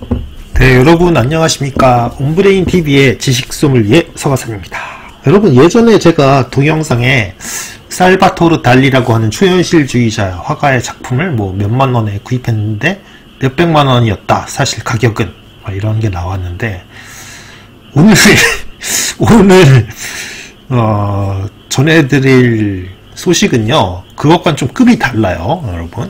네, 여러분 안녕하십니까. 온브레인TV의 지식소믈리에 서가삼입니다. 여러분, 예전에 제가 동영상에 살바토르 달리라고 하는 초현실주의자 화가의 작품을 뭐 몇만원에 구입했는데 몇백만원이었다, 사실 가격은, 이런 게 나왔는데, 오늘 전해드릴 소식은요, 그것과는 좀 급이 달라요, 여러분.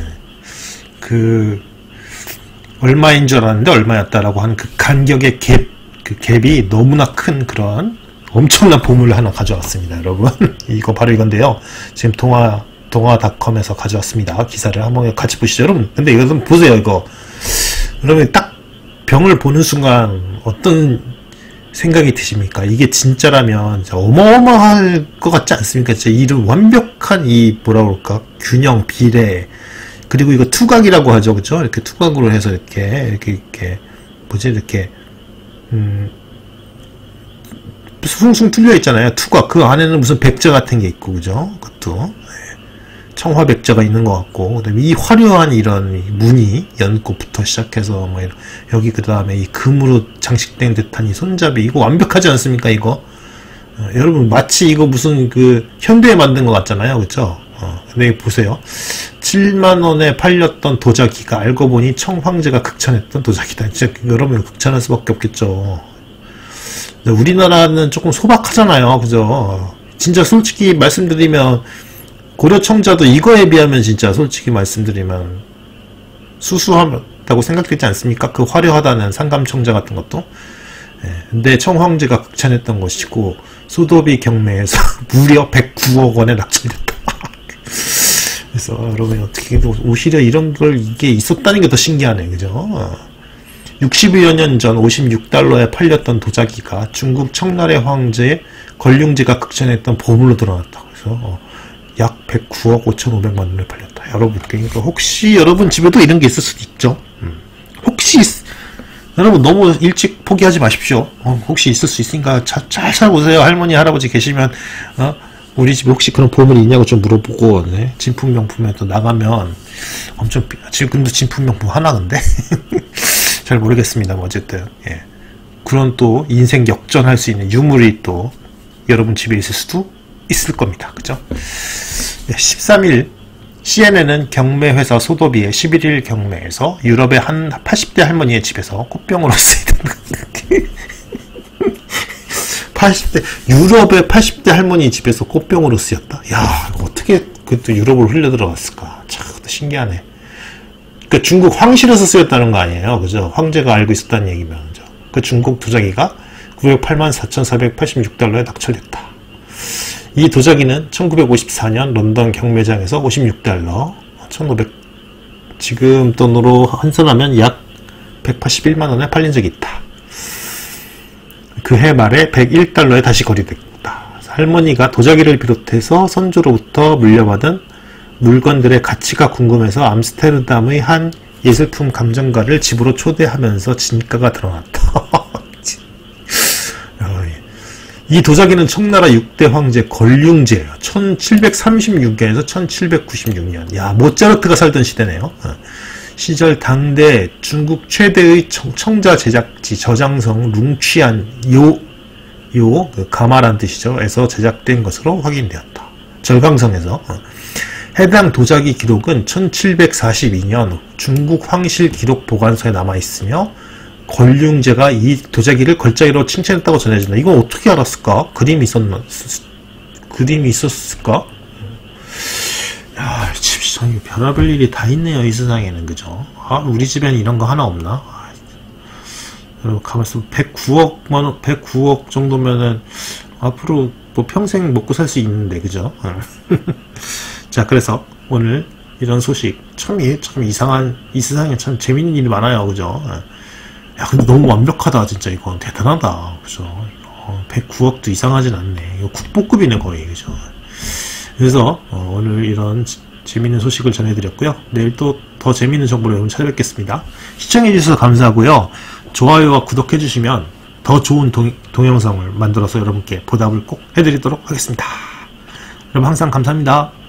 얼마인 줄 알았는데 얼마였다라고 하는 그 간격의 갭이 너무나 큰 그런 엄청난 보물을 하나 가져왔습니다, 여러분. 이거 바로 이건데요. 지금 동화닷컴에서 가져왔습니다. 기사를 한번 같이 보시죠, 여러분. 근데 이거 좀 보세요, 이거. 여러분, 딱 병을 보는 순간 어떤 생각이 드십니까? 이게 진짜라면 어마어마할 것 같지 않습니까? 진짜 이런 완벽한 뭐라 그럴까? 균형, 비례. 그리고 이거 투각이라고 하죠, 그죠? 이렇게 투각으로 해서 이렇게 숭숭 뚫려 있잖아요. 투각. 그 안에는 무슨 백자 같은 게 있고, 그죠? 그것도 청화백자가 있는 것 같고, 그다음에 이 화려한 이런 무늬, 연꽃부터 시작해서 여기 그 다음에 이 금으로 장식된 듯한 이 손잡이, 이거 완벽하지 않습니까? 이거 여러분, 마치 이거 무슨 현대에 만든 것 같잖아요, 그죠? 근데 보세요. 7만원에 팔렸던 도자기가 알고 보니 청황제가 극찬했던 도자기다. 진짜 여러분, 극찬할 수밖에 없겠죠. 우리나라는 조금 소박하잖아요, 그죠? 진짜 솔직히 말씀드리면 고려청자도 이거에 비하면 진짜 솔직히 말씀드리면 수수하다고 생각되지 않습니까? 그 화려하다는 상감청자 같은 것도. 근데 청황제가 극찬했던 것이고 소도비 경매에서 무려 109억 원에 낙찰됐다. 그래서 여러분, 어떻게 오히려 이런 걸 이게 있었다는 게 더 신기하네, 그죠? 60여 년 전 56달러에 팔렸던 도자기가 중국 청나라의 황제 걸륭제가 극찬했던 보물로 드러났다. 그래서 약 109억 5,500만 원에 팔렸다. 여러분, 그러니까 혹시 여러분 집에도 이런 게 있을 수도 있죠. 혹시 여러분, 너무 일찍 포기하지 마십시오. 혹시 있을 수 있으니까 잘 살아보세요. 할머니, 할아버지 계시면 우리 집에 혹시 그런 보물이 있냐고 좀 물어보고, 진품명품에 또 나가면 엄청, 지금도 진품명품 하나 근데? 잘 모르겠습니다. 어쨌든, 그런 또 인생 역전할 수 있는 유물이 또 여러분 집에 있을 수도 있을 겁니다. 그죠? 13일, CNN은 경매회사 소도비의 11일 경매에서 유럽의 한 80대 할머니의 집에서 꽃병으로 쓰이던 유럽의 80대 할머니 집에서 꽃병으로 쓰였다. 야, 어떻게 그것도 유럽으로 흘려 들어갔을까? 참 신기하네. 그러니까 중국 황실에서 쓰였다는 거 아니에요, 그죠? 황제가 알고 있었다는 얘기면, 그죠? 그 중국 도자기가 908만 4,486달러에 낙찰됐다. 이 도자기는 1954년 런던 경매장에서 56달러, 1,500, 지금 돈으로 환산하면 약 181만 원에 팔린 적이 있다. 그해 말에 101달러에 다시 거래됐다. 할머니가 도자기를 비롯해서 선조로부터 물려받은 물건들의 가치가 궁금해서 암스테르담의 한 예술품 감정가를 집으로 초대하면서 진가가 드러났다. 이 도자기는 청나라 6대 황제 걸륭제예요. 1736년에서 1796년. 야, 모차르트가 살던 시대네요. 시절 당대 중국 최대의 청자 제작지 저장성 룽취안 가마란 뜻이죠. 에서 제작된 것으로 확인되었다. 절강성에서. 해당 도자기 기록은 1742년 중국 황실 기록 보관소에 남아있으며 걸륭제가 이 도자기를 걸작이로 칭찬했다고 전해진다. 이건 어떻게 알았을까? 그림이 있었을까? 야, 참 별의별 일이 다 있네요, 이 세상에는, 그죠? 우리 집엔 이런 거 하나 없나? 여러분, 가만있어. 109억 정도면은 앞으로 뭐 평생 먹고 살 수 있는데, 그죠? 자, 그래서 오늘 이런 소식, 참 이상한, 이 세상에 참 재밌는 일이 많아요, 그죠? 야, 근데 너무 완벽하다, 진짜. 이건 대단하다, 그죠? 109억도 이상하진 않네. 이거 국보급이네, 거의, 그죠? 그래서 오늘 이런 재밌는 소식을 전해드렸고요. 내일 또 더 재밌는 정보로 여러분 찾아뵙겠습니다. 시청해주셔서 감사하고요. 좋아요와 구독해주시면 더 좋은 동영상을 만들어서 여러분께 보답을 꼭 해드리도록 하겠습니다. 여러분, 항상 감사합니다.